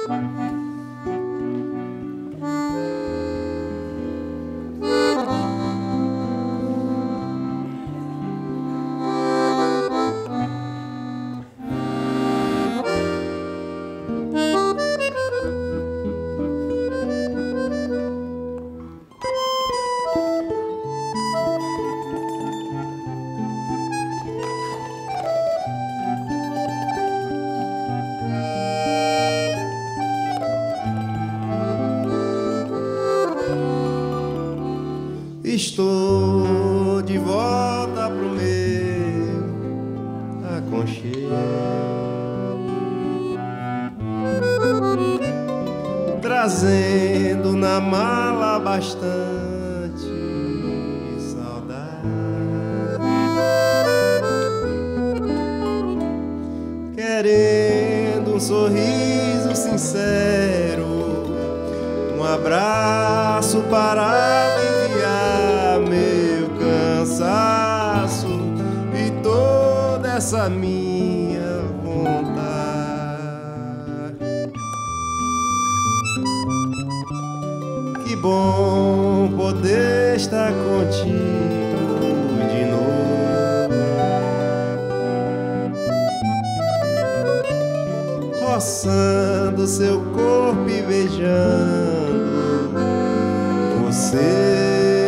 Estou de volta pro meu aconchego, trazendo na mala bastante saudade, querendo um sorriso sincero, um abraço para aliviar meu cansaço e toda essa minha vontade. Que bom poder estar contigo de novo, roçando seu corpo e beijando você.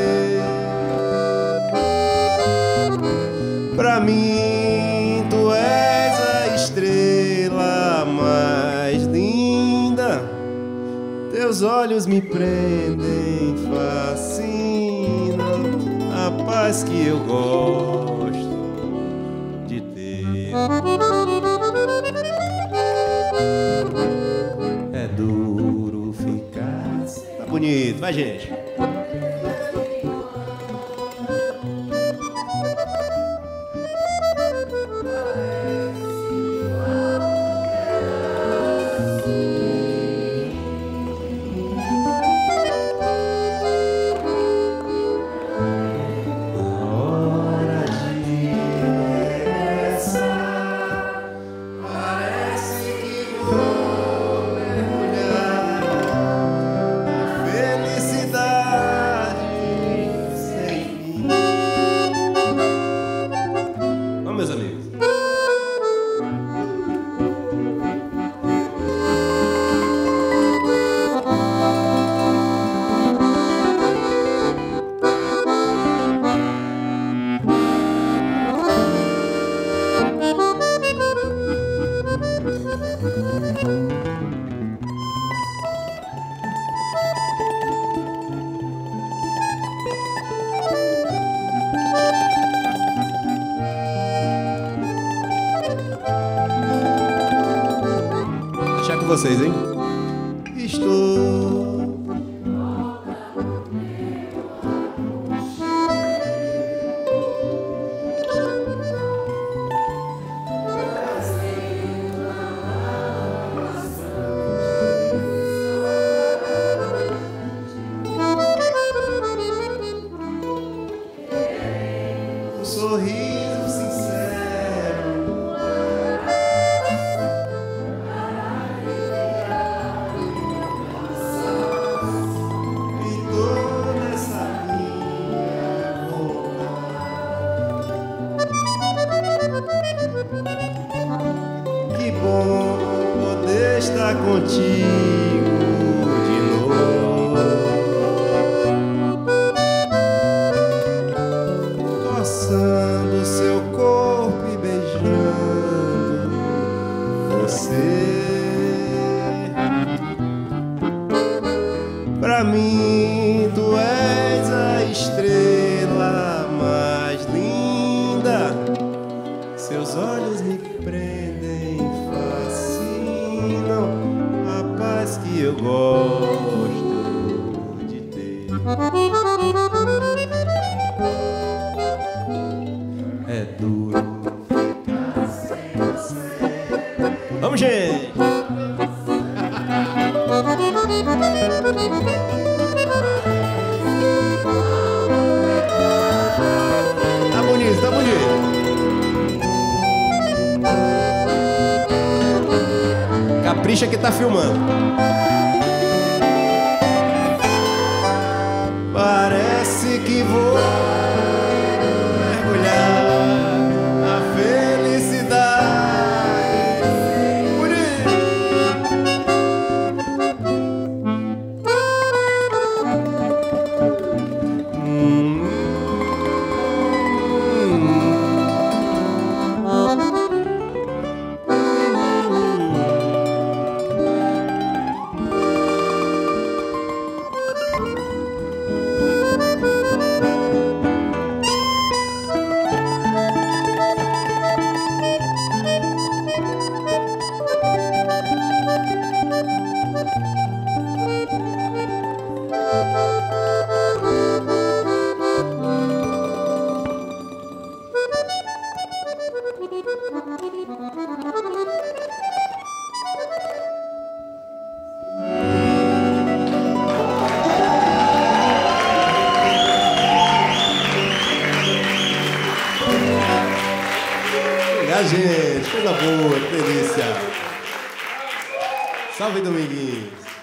Pra mim tu és a estrela mais linda, teus olhos me prendem, fascinam, a paz que eu gosto de ter. É duro ficar. Tá bonito, vai gente. Vocês, hein? Estou um sorriso sincero, que bom poder estar contigo de novo, roçando seu corpo e beijando você. Pra mim tu és a estrela mais linda, seus olhos me prendem, fascinam, a paz que eu gosto de ter. É duro ficar sem você. Vamos, gente! Tá bonito, tá bonito. Capricha que tá filmando. Parece que vou mergulhar na felicidade. Bonito. Gente, coisa boa, que delícia. Salve, Dominguinhos.